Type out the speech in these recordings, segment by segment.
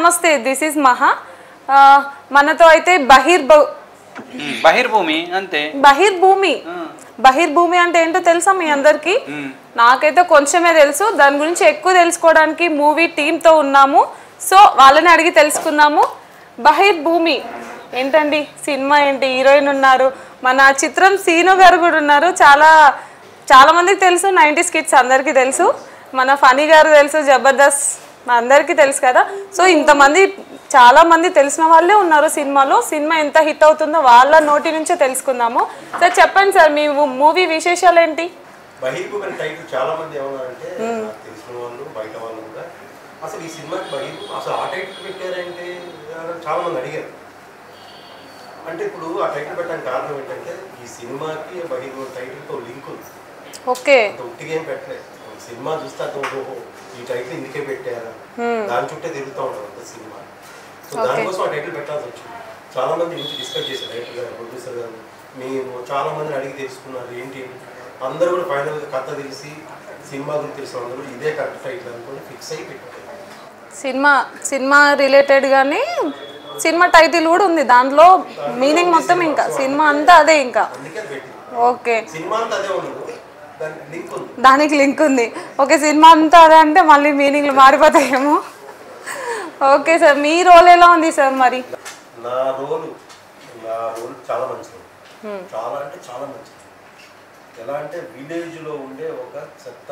నమస్తే, this is మహా. మనతో అయితే బహిర్భూమి అంతే. బహిర్భూమి అంటే ఏంటో తెలుసా మీ అందరికి? నాకైతే కొంచెమే తెలుసు. దాని గురించి ఎక్కువ తెలుసుకోవడానికి మూవీ టీంతో ఉన్నాము. సో వాళ్ళని అడిగి తెలుసుకుందాము. బహిర్భూమి ఏంటండి సినిమా, ఏంటి, హీరోయిన్ ఉన్నారు, మన చిత్రం సీను గారు కూడా ఉన్నారు. చాలా మందికి తెలుసు, 90s కిడ్స్ అందరికీ తెలుసు. మన ఫనీ గారు తెలుసు, జబర్దస్త్ అందరికీ తెలుసు కదా. సో చాలా మంది తెలిసిన వాళ్ళే ఉన్నారు సినిమాలో. సినిమా ఎంత హిట్ అవుతుందో వాళ్ళ నోటి నుంచే తెలుసుకుందాము. సార్ చెప్పండి సార్, మీ మూవీ విశేషాలు ఏంటి? బహిర్భూమి టైటిల్ చాలా మంది ఏమన్నారంటే తెలిసిన వాళ్ళు బయట వాళ్ళు కూడా అసలు ఈ సినిమాకి బహిర్భూమి అసలు ఆ టైటిల్ పెట్టారంటే చాలా మంది అడిగారు. అంటే ఇప్పుడు ఆ టైటిల్ పెట్టడానికి కారణం ఏంటంటే ఈ సినిమాకి బహిర్భూమి టైటిల్తో లింక్ ఉంది. ఓకే, అంత ఉట్టిగా ఏం పెట్టలేదు. సినిమా చూస్తే ఈ టైటిల్ ఇందుకే పెట్టారా, దాని చుట్టే తిరుగుతూ ఉంటారు అంత సినిమా. సో దానికోసం ఆ టైటిల్ పెట్టాల్సి వచ్చింది. చాలా మంది నుంచి డిస్కస్ చేశారు, డైరెక్టర్ గారు, ప్రొడ్యూసర్ గారు. మేము చాలా మందిని అడిగి తెలుసుకున్నారు ఏంటి. అందరూ కూడా ఫైనల్గా కథ తెలిసి సినిమా గురించి తెలిసిన అందరూ ఇదే కరెక్ట్ టైటిల్ అనుకుని ఫిక్స్ అయ్యి పెట్టారు. సినిమా రిలేటెడ్ గానీ సినిమా టైటిల్ కూడా ఉంది దాంట్లో. మీనింగ్ మొత్తం ఇంకా సినిమా అంతా అదే. ఇంకా ఓకే, సినిమా అంతా అదే ఉండదు, దానికి లింక్ ఉంది. ఓకే, సినిమా అంతా అదే అంటే మళ్ళీ మీనింగ్లు మారిపోతాయేమో. ఓకే సార్, మీ రోల్ ఎలా ఉంది సార్? మరి నా రోల్ చాలా మంచిది, చాలా అంటే చాలా మంచిది. ఎలా అంటే విలేజ్ లో ఉండే ఒక చెత్త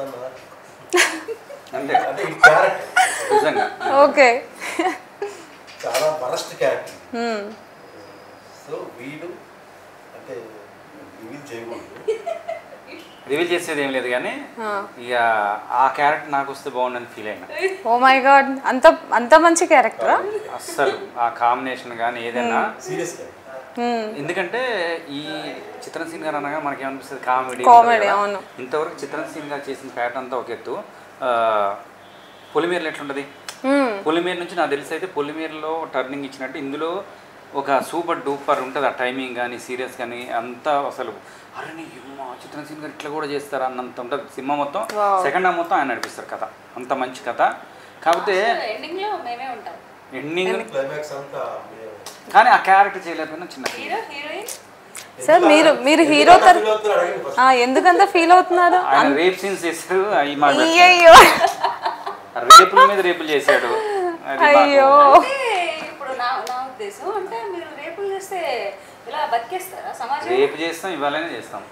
అంటే ఈ క్యారెక్టర్ ఓకే చాలా వరస్ట్ క్యారెక్టర్. సో వీడు అంటే రివీల్ చేసేది ఏం లేదు కానీ ఇక ఆ క్యారెక్టర్ నాకు వస్తే బాగుండని ఫీల్ అయినా. ఓ మై గాడ్, అంత మంచి క్యారెక్టరా? అస్సలు ఆ కాంబినేషన్ కానీ ఏదైనా ఎందుకంటే ఈ చిత్రసీన్ గారు అనగా మనకి ఏమనిపిస్తుంది, కామెడీ. అవును, ఇంతవరకు చిత్రసీన్ గారు చేసిన ప్యాటర్న్ అంతా ఒక ఎత్తు. పొలిమేరలో ఎట్లుంటుంది, పొలిమేర నుంచి నాకు తెలిసి అయితే పొలిమేరలో టర్నింగ్ ఇచ్చినట్టు ఇందులో ఒక సూపర్ డూపర్ ఉంటుంది. ఆ టైమింగ్ కానీ సీరియస్ కానీ అంతా అసలు అరే నీ చిత్రసీన్ గారు ఇట్లా కూడా చేస్తారు అన్నంత ఉంటుంది సినిమా మొత్తం. సెకండ్ హాఫ్ మొత్తం ఆయన నడిపిస్తారు కథ, అంత మంచి కథ. కాకపోతే ఎండింగ్ కానీ ఆ క్యారెక్టర్ చేయలేకపోయినా చిన్న సార్. మీరు హీరో ఎందుకంత ఫీల్ అవుతున్నారు? ఆయన రేప్ సీన్స్ చేస్తారు, రేపుల మీద రేపులు చేశాడు. అయ్యో, రేపు చేస్తాం, ఇవాళనే చేస్తాం.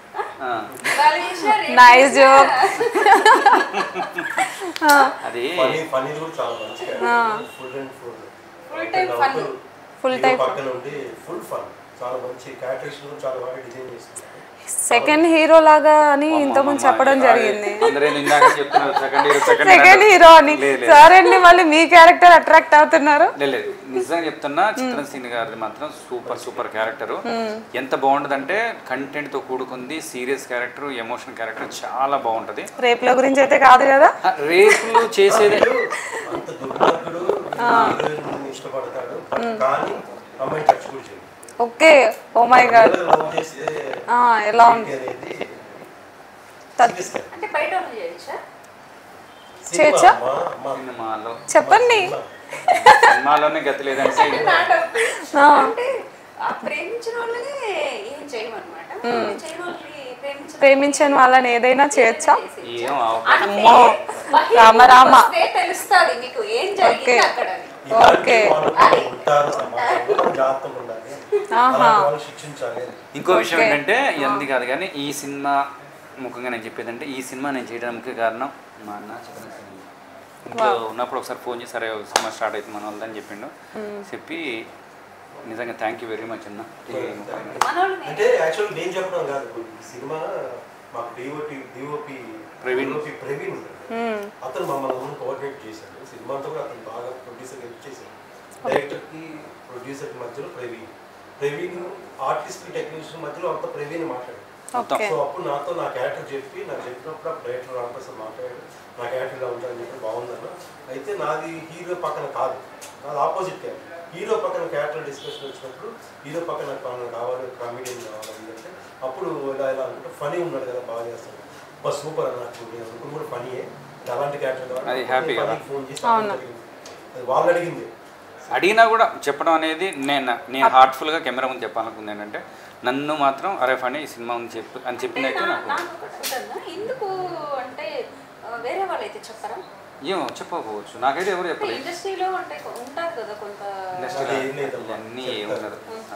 Nice joke. అది ఫుల్ టైం పక్కన ఉండి ఫుల్ ఫన్, చాలా మంచి క్యారెక్టరేషన్ కూడా చాలా బాగా డిజైన్ చేస్తుంది. సెకండ్ హీరో లాగా అని ఇంతకుముందు చెప్పడం జరిగింది. సెకండ్ హీరో అని సరే అండి, మళ్ళీ మీ క్యారెక్టర్ అట్రాక్ట్ అవుతున్నారు. లేదు నిజంగా చెప్తున్నా, చిత్రసీన్ గారిది మాత్రం సూపర్ క్యారెక్టర్. ఎంత బాగుంటది అంటే కంటెంట్ తో కూడుకుంది, సీరియస్ క్యారెక్టర్, ఎమోషన్ క్యారెక్టర్ చాలా బాగుంటది. రేపుల గురించి అయితే కాదు కదా, రేపులు చేసేది అంత దుర్మార్గుడు ఇష్టపడతాడు కానీ అమ్మాయి టచ్ కూడా చేయడు. ఓకే, ఓ మై గాడ్, ఎలా ఉంది? చేయొచ్చా చెప్పండి. సినిమాలోనే గతి లేదంటే ప్రేమించని వాళ్ళని ఏదైనా చేయొచ్చా? ఓకే, ఇంకో విషయం ఏంటంటే ఎందు కాదు కానీ ఈ సినిమా ముఖ్యంగా నేను చెప్పేదంటే ఈ సినిమా నేను చేయడానికి ముఖ్య కారణం మా అన్న చిత్రసీన్ ఇంట్లో ఉన్నప్పుడు ఒకసారి ఫోన్ చేసి సరే సినిమా స్టార్ట్ అవుతుంది మన వాళ్ళని చెప్పిండు. చెప్పి నిజంగా థ్యాంక్ యూ వెరీ మచ్ అన్న. అంటే యాక్చువల్లీ నేను చెప్పడం కాదు, సినిమా మాకు డిఓపి ప్రవీణ్ అతను మమ్మల్ని కోఆర్డినేట్ చేశాడు. సినిమా అంతా కూడా అతను బాగా ప్రొడ్యూసర్ హెల్ప్ చేశాడు. డైరెక్టర్కి ప్రొడ్యూసర్కి మధ్యలో ప్రవీణ్ ఆర్టిస్ట్ టెక్నీషియన్ మధ్యలో అంతా ప్రవీణ్ మాట్లాడాడు. సో అప్పుడు నాతో నా క్యారెక్టర్ నాకు చెప్పినప్పుడు డైరెక్టర్ రామప్రసాద్ మాట్లాడాడు, నా క్యారెక్టర్ ఇలా ఉంటుందని చెప్పి బాగుందన్న. అయితే నాది హీరో పక్కన కాదు, నాది ఆపోజిట్ క్యారెక్టర్. హీరో పక్కన క్యారెక్టర్ డిస్కషన్ వచ్చినప్పుడు హీరో పక్కన కావాలి, కామెడియన్ కావాలి అంటే అప్పుడు ఇలా అనుకుంటే ఫనీ ఉన్నాడు కదా, బాగా చేస్తాడు, సూపర్ అన్నట్టు కూడా ఫనీయే. అలాంటి క్యారెక్టర్ కావాలి ఫోన్ చేసి వాళ్ళు అడిగింది. అడిగినా కూడా చెప్పడం అనేది నేను హార్ట్ఫుల్గా కెమెరా ముందు చెప్పాలనుకుంది ఏంటంటే నన్ను మాత్రం అరే ఫనీ ఈ సినిమా ఉంది చెప్పు అని చెప్పిందైతే నాకు ఎందుకు అంటే వేరే వాళ్ళైతే చెప్పరా? ఏమో చెప్పకపోవచ్చు, నాకైతే ఎవరు చెప్పలేదు. ఇండస్ట్రీలో అంటే ఉంటారు కదా కొంత అన్నీ ఏమున్నారు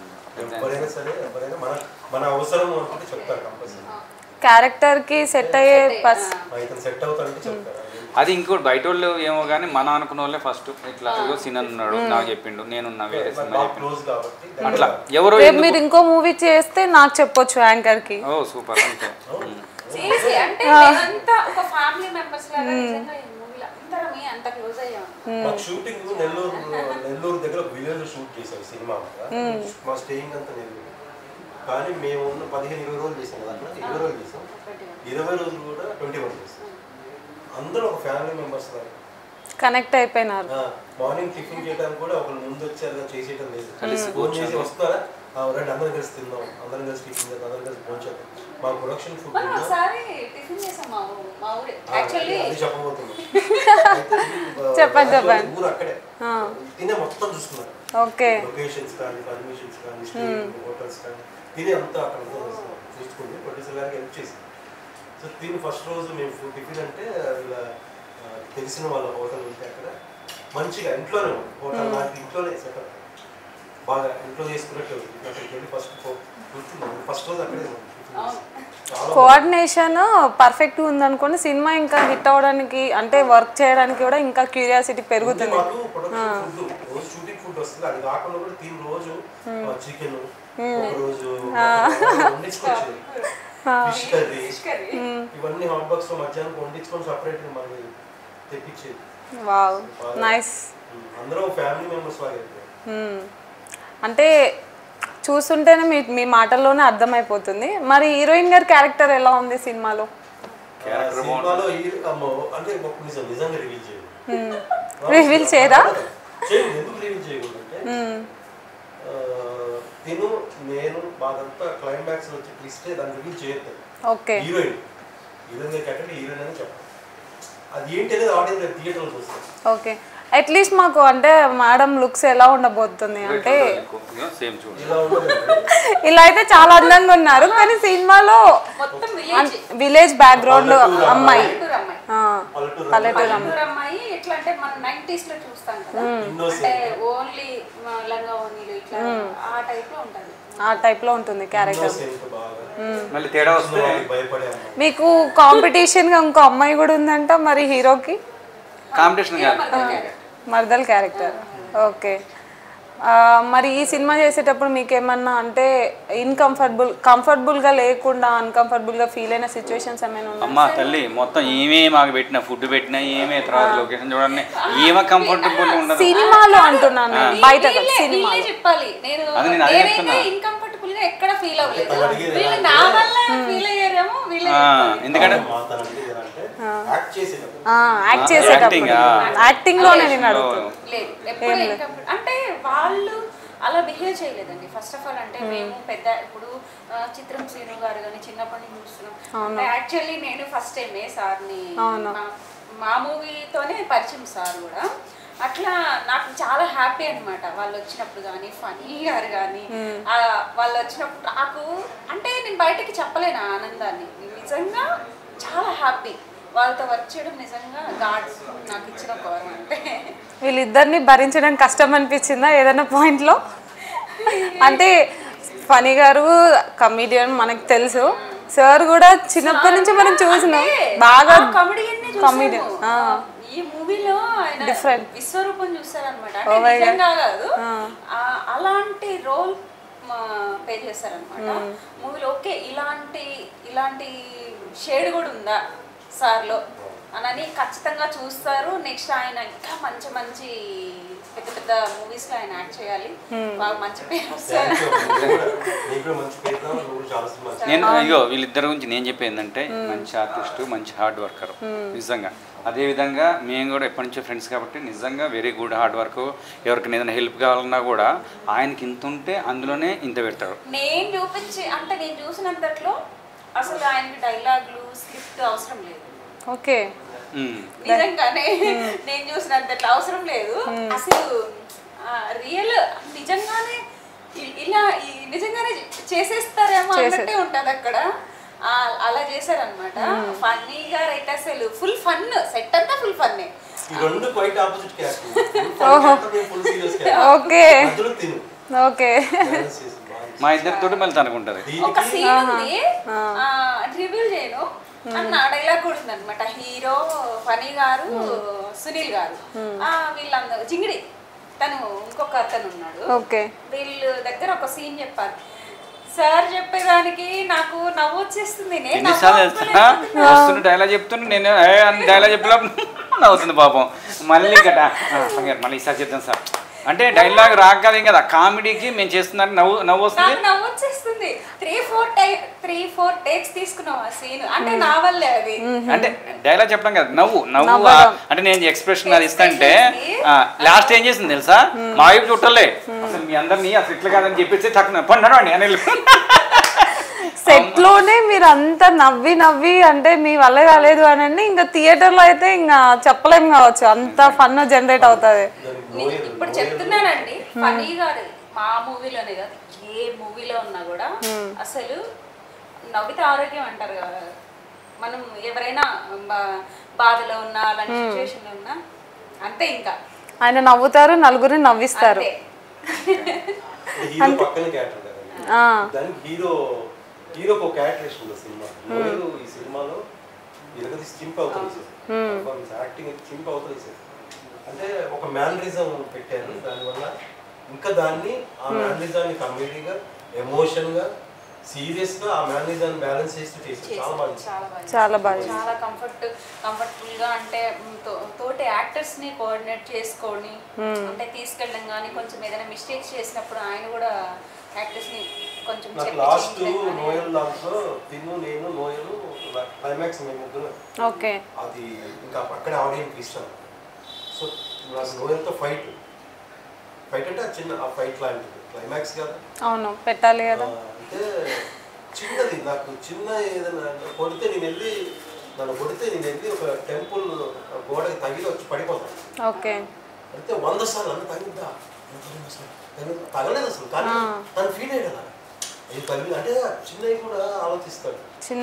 మన అవసరం అనుకుంటే చెప్తారు కంపల్సరీ. క్యారెక్టర్ కి సెట్ అయ్యే సెట్ అవుతారంటే చెప్తారు. అది ఇంకోటి బయట వాళ్ళు ఏమో కానీ మన అనుకున్న వాళ్ళే ఫస్ట్ ఇట్లా ఏదో సీన్ ఉన్నాడు నాకు చెప్పిండు నేనున్నా వేరే సినిమా అట్లా ఎవరో మీరు ఇంకో మూవీ చేస్తే నాకు చెప్పొచ్చు యాంకర్ కి. ఓ సూపర్ అంతే. అంటే మేమంతా ఒక ఫ్యామిలీ మెంబర్స్ లాగా నిజంగా ఈ మూవీలో అందరం అంత క్లోజ్ అయ్యాం. మాకు షూటింగ్ నెల్లూరు దగ్గర విలేజ్ షూట్ చేశారు సినిమా. మా స్టేయింగ్ అంతా నెల్లూరు, కానీ మేము 15-20 రోజులు చేసాం కదా, అట్లా 20 రోజులు చేసాం. 20 రోజులు కూడా 21 చేసాం. అందరూ ఒక ఫ్యామిలీ మెంబర్స్ లాగా కనెక్ట్ అయిపోయినారు. మార్నింగ్ టిఫిన్ చేయడానికి కూడా ఒకరు ముందు వచ్చారు చేసేయడం లేదు, ఫోన్ చేసి వస్తారా రండి అందరం కలిసి తిందాం, అందరం కలిసి టిఫిన్ చేద్దాం, అందరం కలిసి ఫోన్ చేద్దాం. మా ప్రొడక్షన్ ఫుడ్ అది చెప్పబోతున్నాం. చెప్పండి ఊరు అక్కడే తినే మొత్తం చూస్తున్నారు. ఓకే, లొకేషన్స్ కానీ పర్మిషన్స్ కానీ స్టేయింగ్ హోటల్స్ కానీ తినే అంతా అక్కడ చూసుకుంది. ప్రొడ్యూసర్ గారికి హెల్ప్ చేసింది. సో తిని ఫస్ట్ రోజు మేము టిఫిన్ అంటే ఇలా తెలిసిన వాళ్ళ హోటల్ ఉంటే అక్కడ మంచిగా ఇంట్లోనే హోటల్ లాంటి ఇంట్లోనే సెటప్ బాగా ఇంట్లో చేసుకున్నట్టు అక్కడికి వెళ్ళి ఫస్ట్ రోజు అక్కడే కోఆర్డినేషన్ పర్ఫెక్ట్ ఉందనుకోండి సినిమా ఇంకా హిట్ అవడానికి అంటే వర్క్ చేయడానికి కూడా ఇంకా క్యూరియాసిటీ పెరుగుతుంది. రోజు షూటింగ్ ఫుడ్ వస్తుంది, అది కాకుండా కూడా తిని రోజు చికెన్ ఒక రోజు వండించుకొచ్చేది, ఫిష్ కర్రీ ఇవన్నీ హాట్ బాక్స్ లో మధ్యాహ్నం వండించుకొని సపరేట్ మనకి తెప్పించేది. Wow nice. అందరూ ఫ్యామిలీ మెంబర్స్ లాగా. అంటే చూస్తుంటేనే మీ మాటల్లోనే అర్థమైపోతుంది. మరి హీరోయిన్ గారి క్యారెక్టర్ ఎలా ఉంది సినిమాలో? సినిమాలో అంటే నిజంగా రివీల్ చేయదు. రివీల్ చేయరా? ఎందుకు రివీల్ చేయకూడదు అంటే తిను నేను బాగా క్లైమాక్స్ వచ్చి ట్విస్ట్ దాన్ని రివీల్ చేయొద్దు. ఓకే, హీరోయిన్ క్యారెక్టర్ హీరోయిన్ అని చెప్పాలి. అది ఏంటి అనేది ఆడియన్స్ థియేటర్లో చూస్తారు. ఓకే, అట్లీస్ట్ మాకు అంటే మేడం లుక్స్ ఎలా ఉండబోతుంది అంటే ఇలా అయితే చాలా అందంగా ఉన్నారు, కానీ సినిమాలో విలేజ్ బ్యాక్గ్రౌండ్ అమ్మాయి పల్లెటూరు అమ్మాయి ఎట్లా అంటే మన 90s లో చూస్తాం కదా, అంటే ఓన్లీ లంగా ఓనీలు ఇట్లా ఆ టైప్ లో ఉంటది. ఆ టైప్ లో ఉంటుంది క్యారెక్టర్. మళ్ళీ తేడా వస్తే మీకు కాంపిటీషన్ గా ఇంకో అమ్మాయి కూడా ఉందంట మరి హీరోకి. Competition మర్దల్ character. ఓకే, మరి ఈ సినిమా చేసేటప్పుడు మీకేమన్నా అంటే కంఫర్టబుల్గా లేకుండా అన్కంఫర్టబుల్గా ఫీల్ అయిన సిచ్యువేషన్స్ ఏమైనా ఉన్నాయి? అమ్మా తల్లి మొత్తం ఏమే మాకు పెట్టిన ఫుడ్ పెట్టినా ఏమే తర్వాత లొకేషన్ చూడండి ఏమో కంఫర్టబుల్ ఉండదు సినిమాలో అంటున్నాను, బయట సినిమా చెప్పాలి. నేను ఇన్కంఫర్టబుల్ గా ఎక్కడ ఫీల్ అవ్వలేదు, నా వల్ల ఫీల్ అయ్యారేమో ఎందుకంటే యాక్ట్ చేసేటప్పుడు యాక్టింగ్ లోనే నేను అడుగుతాను. అంటే వాళ్ళు అలా బిహేవ్ చేయలేదండి. ఫస్ట్ ఆఫ్ ఆల్ అంటే మేము పెద్ద ఇప్పుడు చిత్రం శ్రీను గారు కానీ చిన్నప్పటి నుంచి చూస్తున్నాం. యాక్చువల్లీ నేను ఫస్ట్ టైమే సార్ని మా మూవీతోనే పరిచయం సార్ కూడా. అట్లా నాకు చాలా హ్యాపీ అనమాట వాళ్ళు వచ్చినప్పుడు కానీ ఫనీ గారు కానీ వాళ్ళు వచ్చినప్పుడు నాకు అంటే నేను బయటకి చెప్పలేను ఆనందాన్ని. నిజంగా చాలా హ్యాపీ వాళ్ళతో వర్క్ చేయడం. నిజంగా గాడ్ నాకు ఇచ్చిన గౌరవం. అంటే వీళ్ళిద్దరిని భరించడం కష్టం అనిపించిందా ఏదైనా పాయింట్లో? అంటే ఫనీ గారు కమిడియన్ మనకు తెలుసు, సార్ కూడా చిన్నప్పటి నుంచి మనం చూసినాం బాగా కమిడియన్. ఈ మూవీలో ఆయన డిఫరెంట్ విశ్వరూపం చూస్తారనమాట. అంటే నిజంగా కాదు అలాంటి రోల్ ప్లే చేస్తారనమాట మూవీలో. ఓకే ఇలాంటి షేడ్ కూడా ఉందా సార్లో అని ఖచ్చితంగా చూస్తారు. నెక్స్ట్ ఆయన ఇంకా మంచి మంచి పెద్ద పెద్ద మూవీస్ లో ఆయన యాక్ట్ చేయాలి, బాగా మంచి పేరు వస్తారు. నేను అయ్యో వీళ్ళిద్దరి గురించి నేను చెప్పేది ఏంటంటే మంచి ఆర్టిస్ట్, మంచి హార్డ్ వర్కర్ నిజంగా. అదేవిధంగా మేము కూడా ఎప్పటి నుంచో ఫ్రెండ్స్ కాబట్టి నిజంగా వెరీ గుడ్ హార్డ్ వర్క్. ఎవరికైనా ఏదైనా హెల్ప్ కావాలన్నా కూడా ఆయనకి ఇంత ఉంటే అందులోనే ఇంత పెడతాడు. నేను చూసినంతట్లో అసలు ఆయనకి డైలాగులు స్క్రిప్ట్ అవసరం లేదు. ఓకే, నిజంగానే నేను చూసినంతట్లో అవసరం లేదు. అసలు రియల్ నిజంగానే ఇలా నిజంగానే చేసేస్తారేమో అన్నట్టే ఉంటది అక్కడ. అలా చేశారనమాట. ఫన్నీగా అయితే అసలు ఫుల్ ఫన్, సెట్ అంతా ఫుల్ ఫన్నే. Okay okay. మా ఇద్దరితో మళ్ళీ తనుకుంటది. ఒక సీన్ ఉంది, రివీల్ చేయను అన్న డైలాగ్ కూడా ఉంది అనమాట. హీరో ఫనీ గారు, సునీల్ గారు, వీళ్ళందరూ జింగిడి తను ఇంకొక అతను ఉన్నాడు. వీళ్ళు దగ్గర ఒక సీన్ చెప్పారు. సార్ చెప్పేదానికి నాకు నవ్వు వచ్చేస్తుంది. డైలాగ్ చెప్తున్నా నేను డైలాగ్ చెప్పలా నవ్వుతుంది పాపం. మళ్ళీ మళ్ళీ ఈసారి చెప్తాను సార్ అంటే డైలాగ్ రాక కదా కామెడీకి మేము చేస్తున్నా నవ్వు వస్తుంది. నవ్వు వచ్చేస్తుంది. 3-4 టేక్స్ తీసుకున్నాం ఆ సీన్. అంటే నా వల్లే అది. అంటే డైలాగ్ చెప్పడం కదా నవ్వు అంటే నేను ఎక్స్ప్రెషన్ అది ఇస్తుంటే లాస్ట్ ఏం చేసింది తెలుసా, మా వైపు చుట్టలే అసలు మీ అందరినీ అసలు ఇట్లా కాదని చెప్పేసి తక్కువ పండి అని సెట్ లోనే మీరు అంతా నవ్వి అంటే మీ వల్ల కాలేదు అని ఇంకా థియేటర్ లో అయితే ఇంకా చెప్పలేం కావచ్చు, అంత ఫన్ జనరేట్ అవుతుంది. ఇప్పుడు చెప్తున్నానండి, ఫనీ గారు మా మూవీలోనే కాదు ఏ మూవీలో ఉన్నా కూడా అసలు నవ్వితే ఆరోగ్యం అంటారు కదా. మనం ఎవరైనా బాధలో ఉన్నా అలాంటి సిచ్యువేషన్ ఉన్నా అంతే, ఇంకా ఆయన నవ్వుతారు, నలుగురిని నవ్విస్తారు. హీరోకి ఒక క్యారెక్టరేషన్ ఉంది సినిమా. ఈ సినిమాలో చింప్ అవుతుంది, యాక్టింగ్ చింప్ అవుతుంది. అంటే ఒక మ్యానరిజం పెట్టారు, దానివల్ల ఇంకా దాన్ని ఆ మ్యానరిజాన్ని కామెడీగా, ఎమోషన్గా, సీరియస్గా ఆ మ్యానరిజాన్ని బ్యాలెన్స్ చేస్తూ చేశారు. చాలా బాగా చాలా కంఫర్టబుల్గా. అంటే తోటి యాక్టర్స్ని కోఆర్డినేట్ చేసుకొని అంటే తీసుకెళ్ళడం కానీ, కొంచెం ఏదైనా మిస్టేక్స్ చేసినప్పుడు ఆయన కూడా యాక్టర్స్ని కొంచెం లాస్ట్ నోయల్ దాంట్లో నేను నోయలు క్లైమాక్స్ మేము ముగ్గురు అది ఇంకా అక్కడే ఆడియన్స్ ఇష్టం. సో నాకు నోయల్తో ఫైట్ అంటే చిన్న ఆ ఫైట్ లాంటిది క్లైమాక్స్ కదా. అవును, పెట్టాలి కదా. అంటే చిన్నది, నాకు చిన్న ఏదైనా కొడితే నేను వెళ్ళి ఒక టెంపుల్ గోడకి తగిలి వచ్చి పడిపోతాను. అయితే 100 సార్లు అన్న తగిలిద్దా, తగలేదు అసలు, కానీ తను ఫీల్ అయ్యాడు అలా తగిలి. అంటే చిన్నవి కూడా ఆలోచిస్తాడు,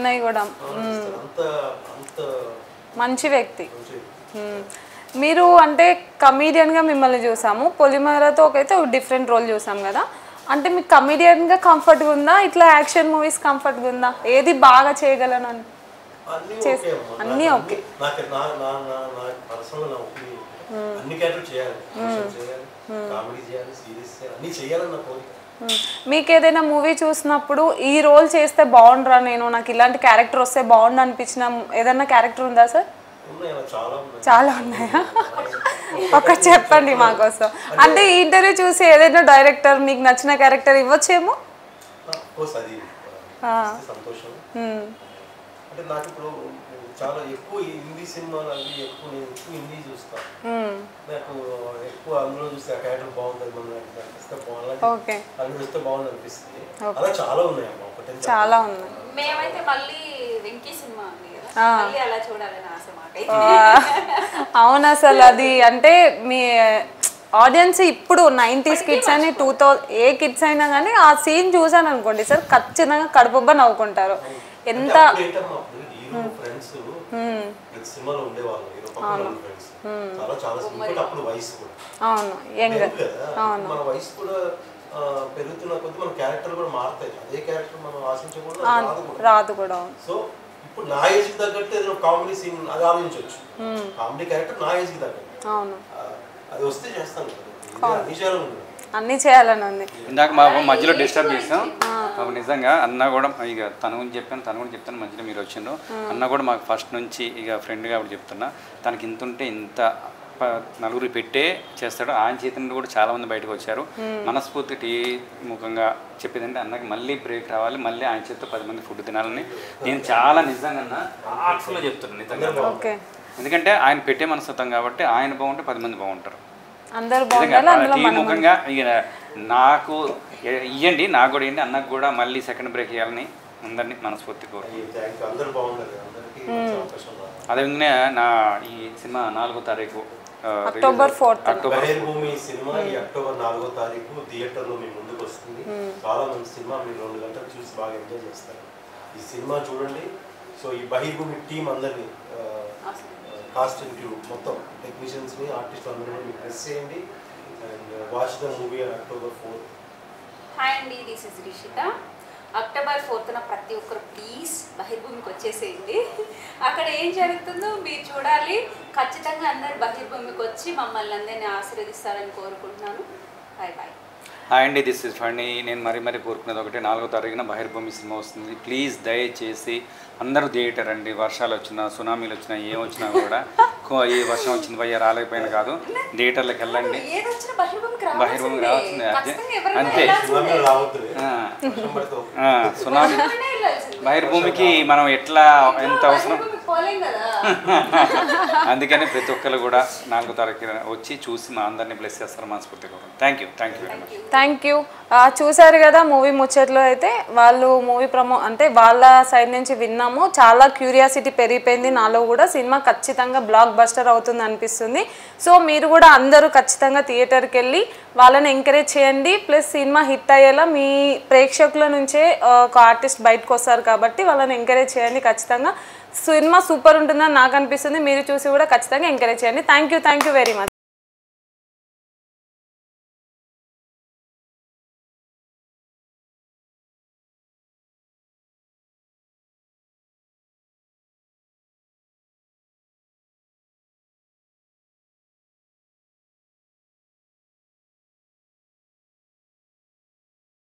అంత మంచి వ్యక్తి. మీరు అంటే కమీడియన్గా మిమ్మల్ని చూసాము, పొలిమేరతో అయితే ఒక డిఫరెంట్ రోల్ చూసాం కదా. అంటే మీకు కమీడియన్గా కంఫర్ట్గా ఉందా, ఇట్లా యాక్షన్ మూవీస్ కంఫర్ట్గా ఉందా, ఏది బాగా చేయగలను అని? అన్నీ ఓకే. మీకు ఏదైనా మూవీ చూసినప్పుడు ఈ రోల్ చేస్తే బాగుండరా, నాకు ఇలాంటి క్యారెక్టర్ వస్తే బాగుండు అనిపించిన ఏదైనా క్యారెక్టర్ ఉందా సార్? చాలా ఉన్నాయా? ఒక చెప్పండి మా కోసం. అంటే ఈ ఇంటర్వ్యూ చూసి ఏదైనా డైరెక్టర్ మీకు నచ్చిన క్యారెక్టర్ ఇవ్వచ్చేమో. అంటే నాకు ఇప్పుడు చాలా ఎక్కువ హిందీ సినిమాలు అవి ఎక్కువ నేను ఎక్కువ హిందీ చూస్తాను. నాకు ఎక్కువ అందులో చూస్తే ఆ క్యారెక్టర్ బాగుంటుంది, మనం అనిపిస్తే బాగుంది, అన్ని చూస్తే బాగుంది అనిపిస్తుంది. అలా చాలా ఉన్నాయి అమ్మా, ఒకటే చాలా ఉన్నాయి. మేమైతే మళ్ళీ వెంకీ సినిమా ఉంది కదా, మళ్ళీ అలా చూడాలని ఆశ మాకు. అవును, అసలు అది అంటే మీ ఆడియన్స్ ఇప్పుడు 90s కిడ్స్ అని 2000 ఏ కిడ్స్ అయినా కానీ ఆ సీన్ చూసాను అనుకోండి సార్, ఖచ్చితంగా కడుపుబ్బా నవ్వుకుంటారు. ఎంత అవును, యంగ్ మన వయసు కూడా పెరుగుతున్న కొద్ది మన క్యారెక్టర్ కూడా మారుతాయి. అదే క్యారెక్టర్ మనం ఆశించకూడదు, రాదు కూడా. సో ఇప్పుడు నా ఏజ్ కి తగ్గట్టు ఏదైనా కామెడీ సీన్ అది ఆలోచించవచ్చు. కామెడీ క్యారెక్టర్ నా ఏజ్ కి తగ్గట్టు అది వస్తే చేస్తాను, అన్ని చేయాలని ఉంది. ఇందాక మా మధ్యలో డిస్టర్బ్ చేసాం నిజంగా. అన్న కూడా ఇక తన గురించి చెప్పాను, తను కూడా చెప్తాను, మధ్యలో మీరు వచ్చిండ్రు. అన్న కూడా మాకు ఫస్ట్ నుంచి ఇక ఫ్రెండ్ కాబట్టి చెప్తున్నా, తనకి ఇంత ఉంటే ఇంత నలుగురు పెట్టే చేస్తాడు. ఆయన చేతుల్లో కూడా చాలామంది బయటకు వచ్చారు. మనస్ఫూర్తి టీ ముఖంగా చెప్పేదంటే అన్నకి మళ్ళీ బ్రేక్ రావాలి, మళ్ళీ ఆయన చేతితో 10 మంది ఫుడ్ తినాలని నేను చాలా నిజంగా హార్ట్ఫుల్గా చెప్తున్నాను నిజంగా. ఎందుకంటే ఆయన పెట్టే మనస్తత్వం కాబట్టి ఆయన బాగుంటే 10 మంది బాగుంటారు. టీ ముఖంగా ఇక నాకు ఇవ్వండి, నాకు కూడా ఇవ్వండి, అన్నకు కూడా మళ్ళీ సెకండ్ బ్రేక్ ఇవ్వాలని అందరినీ మనస్ఫూర్తి కోరుకుంటున్నాను. అదేవిధంగా నా ఈ సినిమా 4వ తారీఖు అక్టోబర్ 4th బహిర్భూమి సినిమా ఈ అక్టోబర్ 4వ తారీఖు థియేటర్లో మీ ముందుకు వస్తుంది. చాలా మంది సినిమా మీరు 2 గంటలు చూసి బాగా ఎంజాయ్ చేస్తారు. ఈ సినిమా చూడండి. సో ఈ బహిర్భూమి టీం అందరినీ కాస్ట్ అండ్ క్రూ మొత్తం టెక్నీషియన్స్ని ఆర్టిస్ట్ అందరినీ మీరు ప్రెస్ చేయండి and watch the movie on October 4th. Hi అండి, this is Rishitha. October 4th ప్రతి ఒక్కరు ప్లీజ్ బహిర్భూమికి వచ్చేసేయండి. అక్కడ ఏం జరుగుతుందో మీరు చూడాలి. ఖచ్చితంగా అందరు బహిర్భూమికి వచ్చి మమ్మల్ని అందరినీ ఆశీర్వదిస్తారని కోరుకుంటున్నాను. Bye bye. హాయ్ అండి, దిస్ ఇస్ ఫండి. నేను మరీ కోరుకునేది ఒకటి, 4వ తారీఖున బహిర్భూమి సినిమా వస్తుంది. ప్లీజ్ దయచేసి అందరూ థియేటర్ అండి. వర్షాలు వచ్చినా, సునామీలు వచ్చినా, ఏం వచ్చినా కూడా ఈ వర్షం వచ్చింది భయ్య రాలేకపోయినా కాదు, థియేటర్లకు వెళ్ళండి. బహిర్భూమికి రావాల్సిందే అంతే. సునామీ బహిర్భూమికి మనం ఎట్లా ఎంత అవసరం, అందుకని ప్రతి ఒక్కరు కూడా 4వ తారీఖున వచ్చి చూసి మా అందరినీ బ్లెస్ చేస్తారు మనస్ఫూర్తిగా. Thank you very much. Thank you. చూసారు కదా మూవీ ముచ్చట్లో అయితే వాళ్ళు మూవీ అంటే వాళ్ళ సైడ్ నుంచి విన్నాము. చాలా క్యూరియాసిటీ పెరిగిపోయింది నాలో కూడా. సినిమా ఖచ్చితంగా బ్లాక్ బస్టర్ అవుతుంది అనిపిస్తుంది. సో మీరు కూడా అందరూ ఖచ్చితంగా థియేటర్కి వెళ్ళి వాళ్ళని ఎంకరేజ్ చేయండి. ప్లస్ సినిమా హిట్ అయ్యేలా మీ ప్రేక్షకుల నుంచే ఒక ఆర్టిస్ట్ బయటకు వస్తారు కాబట్టి వాళ్ళని ఎంకరేజ్ చేయండి. ఖచ్చితంగా సినిమా సూపర్ ఉంటుందని నాకు అనిపిస్తుంది. మీరు చూసి కూడా ఖచ్చితంగా ఎంకరేజ్ చేయండి. Thank you very much.